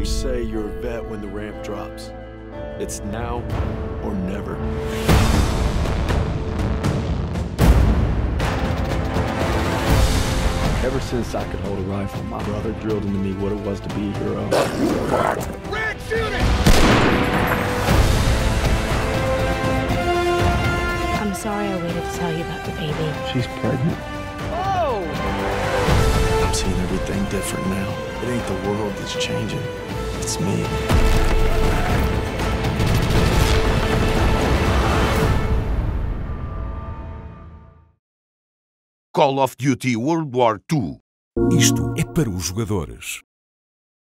They say you're a vet when the ramp drops. It's now or never. Ever since I could hold a rifle, my brother drilled into me what it was to be a hero. Red, shoot it! I'm sorry I waited to tell you about the baby. She's pregnant. Oh! I'm seeing everything different now. It ain't the world that's changing. It's me. Call of Duty World War II. Isto é para os jogadores.